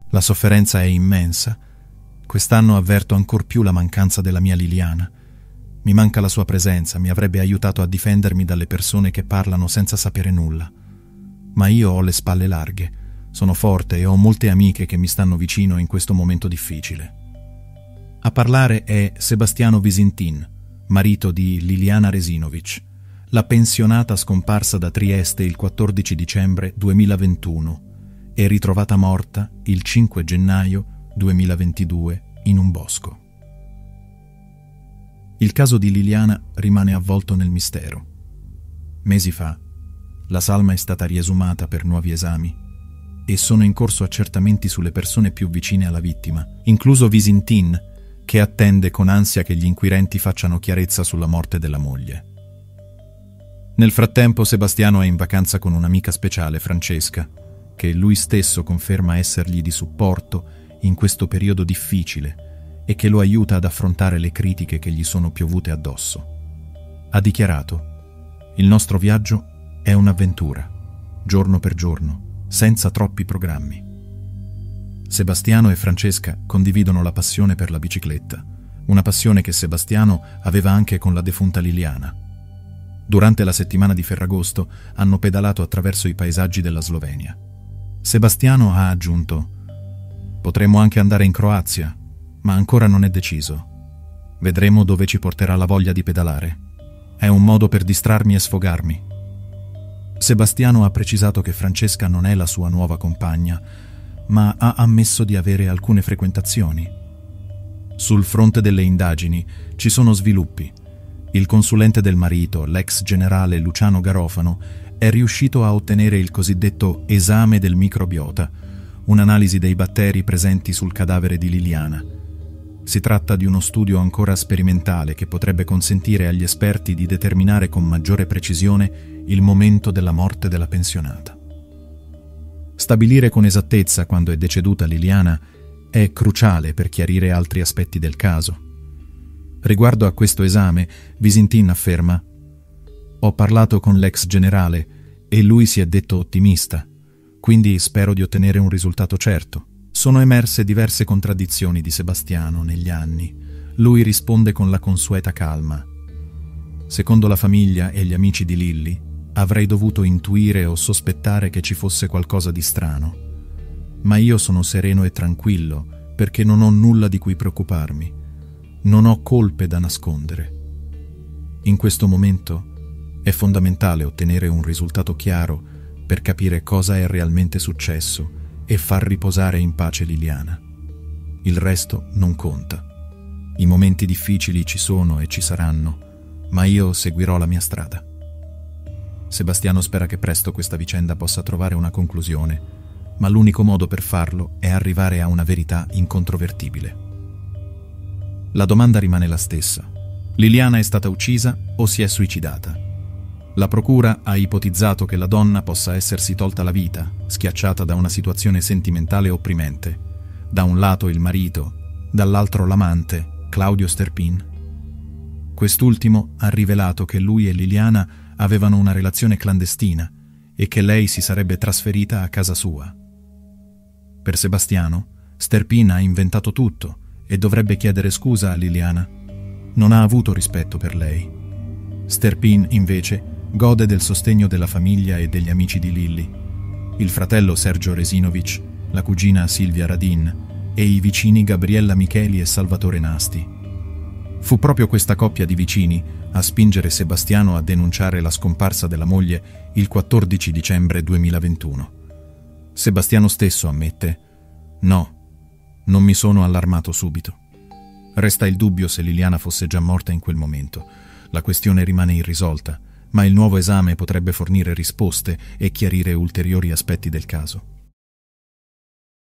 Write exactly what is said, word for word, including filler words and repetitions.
La sofferenza è immensa. Quest'anno avverto ancor più la mancanza della mia Liliana. Mi manca la sua presenza, mi avrebbe aiutato a difendermi dalle persone che parlano senza sapere nulla. Ma io ho le spalle larghe, sono forte e ho molte amiche che mi stanno vicino in questo momento difficile. A parlare è Sebastiano Visintin, marito di Liliana Resinovic, la pensionata scomparsa da Trieste il quattordici dicembre duemilaventuno e ritrovata morta il cinque gennaio duemilaventidue in un bosco. Il caso di Liliana rimane avvolto nel mistero. Mesi fa, la salma è stata riesumata per nuovi esami e sono in corso accertamenti sulle persone più vicine alla vittima, incluso Visintin, che attende con ansia che gli inquirenti facciano chiarezza sulla morte della moglie. Nel frattempo Sebastiano è in vacanza con un'amica speciale, Francesca, che lui stesso conferma essergli di supporto in questo periodo difficile e che lo aiuta ad affrontare le critiche che gli sono piovute addosso. Ha dichiarato: «Il nostro viaggio è un'avventura, giorno per giorno, senza troppi programmi». Sebastiano e Francesca condividono la passione per la bicicletta, una passione che Sebastiano aveva anche con la defunta Liliana. Durante la settimana di Ferragosto hanno pedalato attraverso i paesaggi della Slovenia. Sebastiano ha aggiunto: «Potremmo anche andare in Croazia, ma ancora non è deciso. Vedremo dove ci porterà la voglia di pedalare. È un modo per distrarmi e sfogarmi». Sebastiano ha precisato che Francesca non è la sua nuova compagna, ma ha ammesso di avere alcune frequentazioni. Sul fronte delle indagini ci sono sviluppi. Il consulente del marito, l'ex generale Luciano Garofano, è riuscito a ottenere il cosiddetto esame del microbiota, un'analisi dei batteri presenti sul cadavere di Liliana. Si tratta di uno studio ancora sperimentale che potrebbe consentire agli esperti di determinare con maggiore precisione il momento della morte della pensionata. Stabilire con esattezza quando è deceduta Liliana è cruciale per chiarire altri aspetti del caso. Riguardo a questo esame, Visintin afferma: «Ho parlato con l'ex generale e lui si è detto ottimista, quindi spero di ottenere un risultato certo». Sono emerse diverse contraddizioni di Sebastiano negli anni. Lui risponde con la consueta calma: «Secondo la famiglia e gli amici di Lilly, avrei dovuto intuire o sospettare che ci fosse qualcosa di strano. Ma io sono sereno e tranquillo perché non ho nulla di cui preoccuparmi. Non ho colpe da nascondere. In questo momento è fondamentale ottenere un risultato chiaro per capire cosa è realmente successo e far riposare in pace Liliana. Il resto non conta. I momenti difficili ci sono e ci saranno, ma io seguirò la mia strada». Sebastiano spera che presto questa vicenda possa trovare una conclusione, ma l'unico modo per farlo è arrivare a una verità incontrovertibile. La domanda rimane la stessa: Liliana è stata uccisa o si è suicidata? La procura ha ipotizzato che la donna possa essersi tolta la vita, schiacciata da una situazione sentimentale opprimente. Da un lato il marito, dall'altro l'amante, Claudio Sterpin. Quest'ultimo ha rivelato che lui e Liliana avevano una relazione clandestina e che lei si sarebbe trasferita a casa sua. Per Sebastiano, Sterpin ha inventato tutto e dovrebbe chiedere scusa a Liliana. Non ha avuto rispetto per lei. Sterpin, invece, gode del sostegno della famiglia e degli amici di Lilly. Il fratello Sergio Resinovic, la cugina Silvia Radin e i vicini Gabriella Micheli e Salvatore Nasti. Fu proprio questa coppia di vicini a spingere Sebastiano a denunciare la scomparsa della moglie il quattordici dicembre duemilaventuno. Sebastiano stesso ammette: «No, non mi sono allarmato subito». Resta il dubbio se Liliana fosse già morta in quel momento. La questione rimane irrisolta, ma il nuovo esame potrebbe fornire risposte e chiarire ulteriori aspetti del caso.